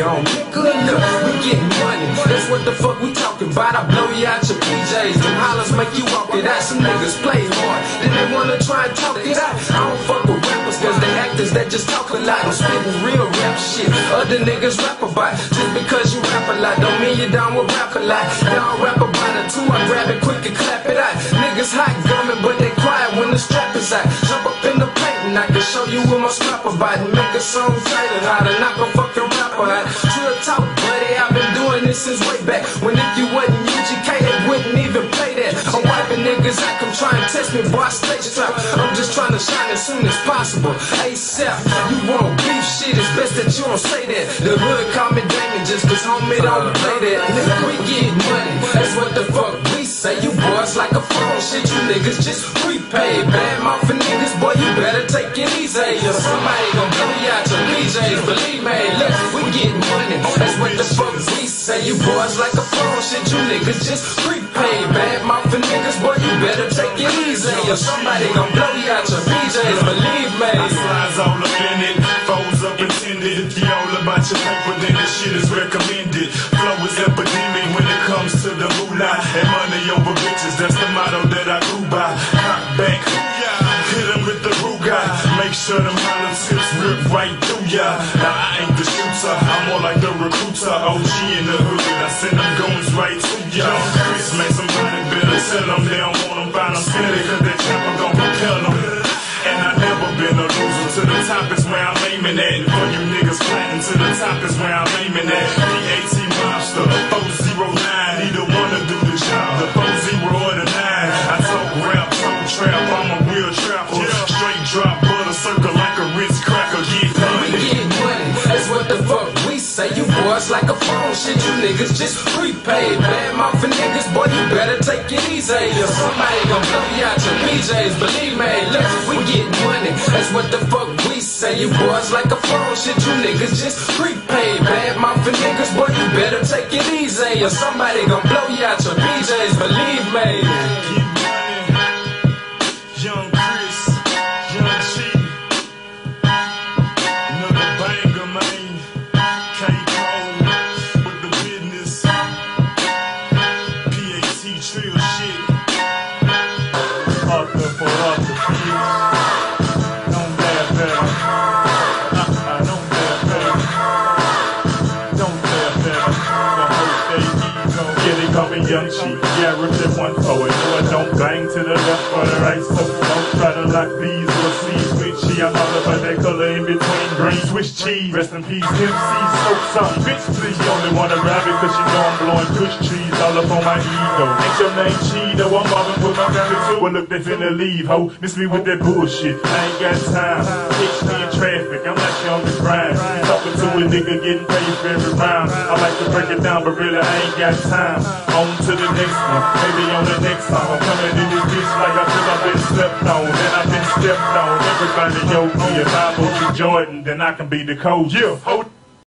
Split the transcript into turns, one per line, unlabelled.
gone. Good look, we getting money. That's what the fuck we talking about. I blow you out your PJs. Them hollers make you walk it out. Some niggas play hard, then they wanna try and talk it out. I don't fuck with rappers cause they actors that just talk a lot. I'm spitting real rap shit other niggas rap about. Just because you rap a lot don't mean you down with rap a lot. Y'all rap about it too, I grab it quick and clap it out. Niggas hot gumming but they quiet when the strap is out. Jump up in the paint and I can show you what my strap about. And make a song title how to knock a fucking rapper out. Trill talk buddy, I've been doing this since way back. When if you wasn't UGK they wouldn't even play that. I'm wiping niggas out, come try and test me, boy I stage trap. I'm just trying to shine as soon as possible. ASAP, you want beef shit, it's best that you don't say that. The hood call me Damon just cause homie don't play that. Nigga, we get money, that's what the fuck we say. You boys like a phone shit, you niggas just prepaid. Bad mouth for niggas, boy you better take it easy. Or somebody gon' blow you out your PJs, believe me. Look, we get money, that's what the fuck we say. You boys like a phone shit, you niggas just prepaid. Bad mouth for niggas, boy you better take it easy. Or somebody gon' blow you out your PJs, believe me.
I slides all up in it, foes up intended. If you all about your paper, then this shit is recommended. Flow is epidemic when it comes to the moolah. And money over bitches, that's the motto that I grew by. Cock back, hit him with the Ruga. Make sure them hollow tips rip right through ya. Now I ain't the shooter, I'm more like the recruiter. OG in the hood, I send them goons right to ya. Chris, man, somebody better tell them they don't want them, find them steady, cause that chopper gon' propel them. And I never been a loser, to the top is where I'm aiming at. And for you niggas planting, to the top is where I'm aiming at. PAT Monster, 409, he the one to do the job. The 40 or the 9, I talk rap, talk trap, I'm a real trapper. Straight drop, butter circle like a Ritz cracker, get money.
We get money, that's what the fuck we say. You boys like a phone shit, you niggas just prepaid. Bad mouth for niggas, boy you better take it easy. Or somebody gon' blow you out your PJs, believe me. Look, we get money, that's what the fuck we say. You boys like a phone shit, you niggas just prepaid. Bad mouth for niggas, boy you better take it easy. Or somebody gon' blow you out your PJs, believe me.
Get money, young Chris, young G, another banger, man. K-Cole with the business, PAT Trill shit.
Arthur for Arthur, don't dare better. Don't dare better. Don't dare better. The whole day ego. Yeah, they call me Young Chief. Yeah, rip that one forward. No, I don't bang to the left or the right. So don't try to lock these or see switchy. I'm all about that color in between green Swiss cheese. Rest in peace, MC Smoke some. Bitch, please, you only wanna rap it cause you know I'm blowing push trees all up on my ego. Ain't your name Cheeto, I'm mobbing with my family too. Well, look, they finna leave, ho. Miss me with that bullshit. I ain't got time. Catch me in traffic, I'm like you on the grind. Talking to a nigga, getting paid for every round. I like to break it down, but really I ain't got time. On to the next one, maybe on the next song. I'm coming in this bitch like I feel I've been slept on. Then I've been stepped on. Everybody, yo, me if I go to Jordan, then I can be the coach. Yeah, hold